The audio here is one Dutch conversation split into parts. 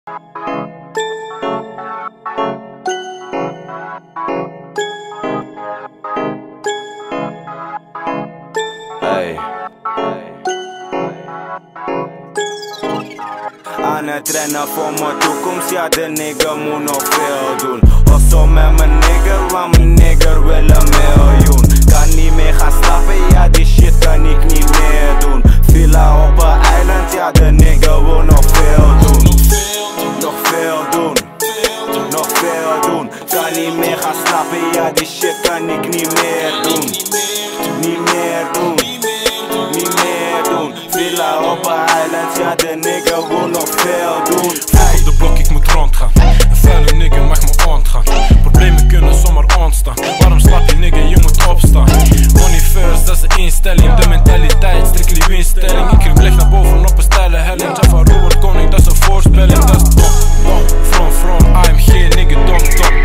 Hey. Aan het rennen voor mijn toekomst, ja de nigger moet nog veel doen. Hustle met mijn nigger, want mijn nigger wil een miljoen. Kan niet meer gaan slapen, ja die shit kan ik niet meer doen. Villa op een eiland, ja de nigger wil nog veel doen. Nog veel doen, nog veel doen. Kan niet meer gaan slapen, ja die shit kan ik niet meer doen. Niet meer doen, niet meer doen. Villa op een eiland, ja de nigger wil nog veel doen. Vroeg op de blok, ik moet rondgaan. Een vuile nigger mag me ontgaan. Problemen kunnen zomaar ontstaan. Waarom slaap je nigger, je moet opstaan. Money first, dat is de instelling. De mentaliteit, strictly winstelling. Ik krijg leg naar boven op een steile helling. Jaffa Robert Koning, dat is een voorspelling. Dat is dom, from, I'm geen nigger, dom,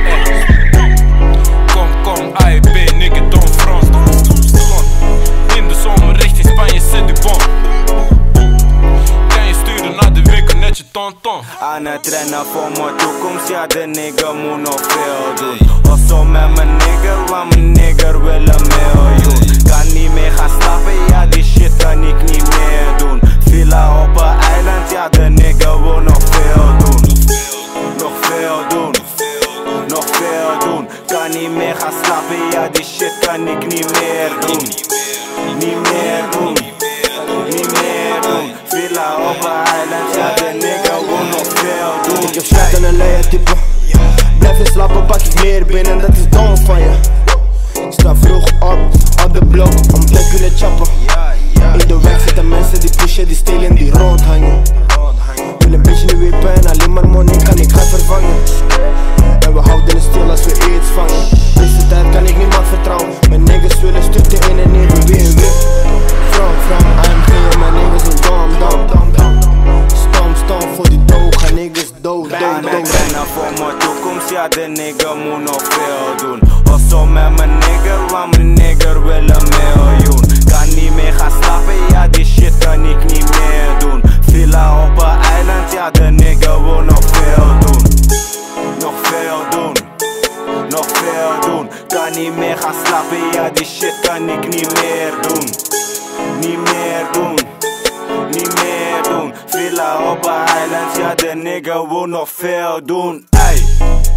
kom, I ben nigger, dom, Frans. In de zomer richting Spanje, zet die bom. Kan je sturen naar de winkel, net je tonton. Aan het rennen voor mijn toekomst, ja de nigger moet nog veel doen. Hustle met mijn nigger, want mijn nigger wil een miljoen. Kan niet meer gaan slapen, ja die shit kan ik niet meer doen. Villa op een eiland, ja de nigger wil nog veel doen. Nog veel doen, nog veel doen. Kan niet meer gaan slapen, ja die shit kan ik niet meer doen. Niet meer doen, niet meer doen. Villa op een eiland, ja de nigger wil nog veel doen. Ik heb shit aan een leien type. Blijf je slapen, pak ik meer binnen, dat is dom van je. Sta vroeg op de blok, om te kunnen chappen. In de weg zitten mensen die pushen, die stelen, die rondhangen. Wil een beetje niet weer pijn, alleen maar money kan ik gaan vervangen. En we houden het stil als we iets vangen. Deze tijd kan ik niemand vertrouwen. Mijn niggas willen stukken in en neer, we weer. From, I'm here, mijn niggas zijn dom. Stom, voor die dood, gaan niggas dood. Aan het rennen voor mijn toekomst, ja de nigger moet nog veel doen. Hustle met mijn nigger, want mijn nigger wil een miljoen. Kan niet meer gaan slapen, ja die shit kan ik niet meer doen. Villa op een eiland, ja de nigger wil nog veel doen. Nog veel doen, nog veel doen. Kan niet meer gaan slapen, ja die shit kan ik niet meer doen. Niet meer doen, niet meer doen. Villa op een eiland, ja de nigger wil nog veel doen. Ey.